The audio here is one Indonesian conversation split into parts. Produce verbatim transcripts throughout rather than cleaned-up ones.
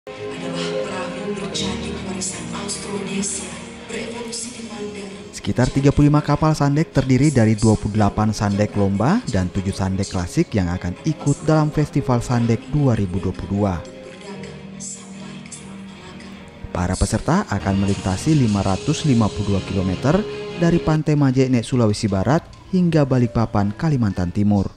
adalah perahu bercandik warisan Austronesia berevolusi di Mandar. Sekitar tiga puluh lima kapal sandek terdiri dari dua puluh delapan sandek lomba dan tujuh sandek klasik yang akan ikut dalam Festival Sandek dua ribu dua puluh dua. Para peserta akan melintasi lima ratus lima puluh dua kilometer dari Pantai Majene, Sulawesi Barat hingga Balikpapan, Kalimantan Timur.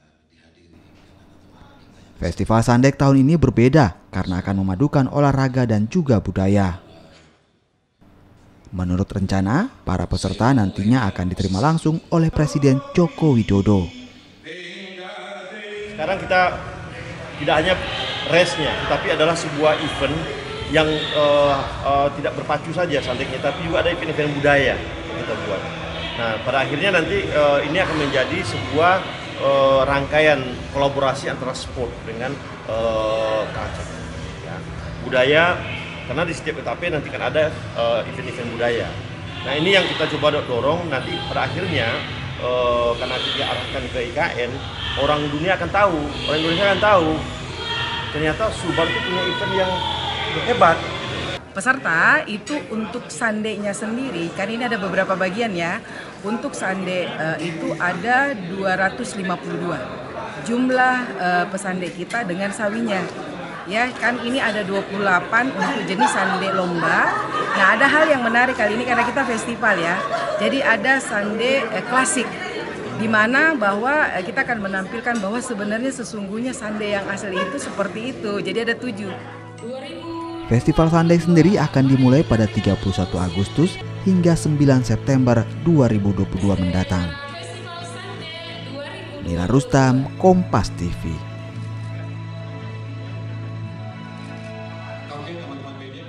Festival Sandek tahun ini berbeda karena akan memadukan olahraga dan juga budaya. Menurut rencana, para peserta nantinya akan diterima langsung oleh Presiden Joko Widodo. Sekarang kita tidak hanya race-nya, tetapi adalah sebuah event yang uh, uh, tidak berpacu saja sandeknya, tapi juga ada event-event budaya yang kita buat. Nah, pada akhirnya nanti uh, ini akan menjadi sebuah uh, rangkaian kolaborasi antara sport dengan uh, culture, ya. Budaya, karena di setiap etape nanti kan ada uh, event-event budaya. Nah, ini yang kita coba dorong nanti pada akhirnya uh, karena diarahkan ke I K N, orang dunia akan tahu, orang Indonesia akan tahu ternyata Sulbar itu punya event yang hebat. Peserta itu untuk sandeknya sendiri, kan ini ada beberapa bagian ya. Untuk sandek uh, itu ada dua ratus lima puluh dua jumlah uh, pesandek kita dengan sawinya. Ya kan ini ada dua puluh delapan untuk jenis sandek lomba. Nah, ada hal yang menarik kali ini karena kita festival ya. Jadi ada sandek uh, klasik, di mana bahwa uh, kita akan menampilkan bahwa sebenarnya sesungguhnya sandek yang asli itu seperti itu. Jadi ada tujuh. Festival Sandek sendiri akan dimulai pada tiga puluh satu Agustus hingga sembilan September dua ribu dua puluh dua mendatang. Nila Rustam, Kompas T V.